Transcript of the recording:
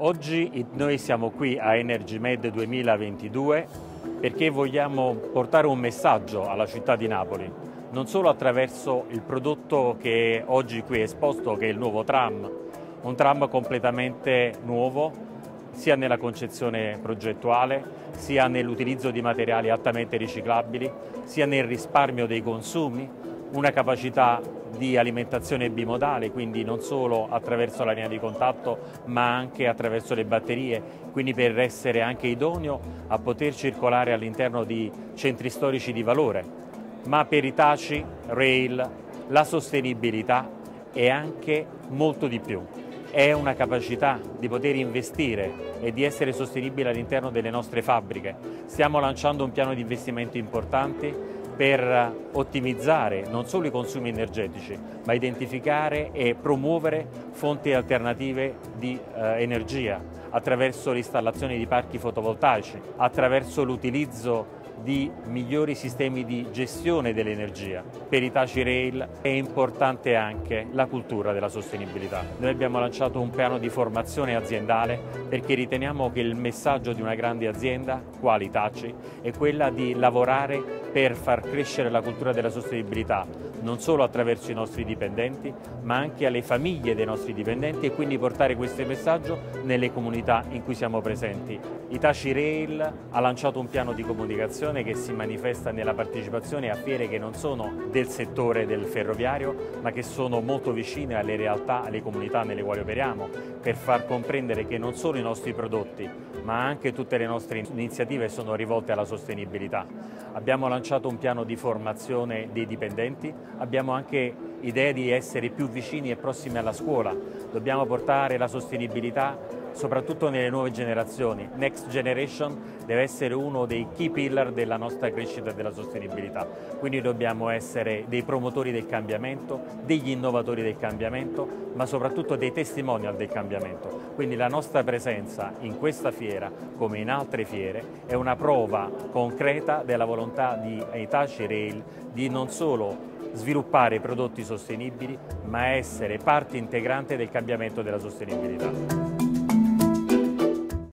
Oggi noi siamo qui a EnergyMed 2022 perché vogliamo portare un messaggio alla città di Napoli, non solo attraverso il prodotto che oggi qui è esposto, che è il nuovo tram, un tram completamente nuovo, sia nella concezione progettuale, sia nell'utilizzo di materiali altamente riciclabili, sia nel risparmio dei consumi, una capacità di alimentazione bimodale, quindi non solo attraverso la linea di contatto ma anche attraverso le batterie, quindi per essere anche idoneo a poter circolare all'interno di centri storici di valore, ma per i taci, rail, la sostenibilità e anche molto di più. È una capacità di poter investire e di essere sostenibile all'interno delle nostre fabbriche. Stiamo lanciando un piano di investimenti importanti per ottimizzare non solo i consumi energetici, ma identificare e promuovere fonti alternative di energia attraverso l'installazione di parchi fotovoltaici, attraverso l'utilizzo di migliori sistemi di gestione dell'energia. Per i taci rail è importante anche la cultura della sostenibilità. Noi abbiamo lanciato un piano di formazione aziendale perché riteniamo che il messaggio di una grande azienda, quale Hitachi, è quella di lavorare per far crescere la cultura della sostenibilità, non solo attraverso i nostri dipendenti, ma anche alle famiglie dei nostri dipendenti e quindi portare questo messaggio nelle comunità in cui siamo presenti. Hitachi Rail ha lanciato un piano di comunicazione che si manifesta nella partecipazione a fiere che non sono del settore del ferroviario, ma che sono molto vicine alle realtà, alle comunità nelle quali operiamo, per far comprendere che non solo i nostri prodotti, ma anche tutte le nostre iniziative sono rivolte alla sostenibilità. Abbiamo lanciato un piano di formazione dei dipendenti, abbiamo anche idea di essere più vicini e prossimi alla scuola. Dobbiamo portare la sostenibilità soprattutto nelle nuove generazioni. Next Generation deve essere uno dei key pillar della nostra crescita e della sostenibilità. Quindi dobbiamo essere dei promotori del cambiamento, degli innovatori del cambiamento, ma soprattutto dei testimonial del cambiamento. Quindi la nostra presenza in questa fiera, come in altre fiere, è una prova concreta della volontà di Hitachi Rail di non solo sviluppare prodotti sostenibili, ma essere parte integrante del cambiamento della sostenibilità.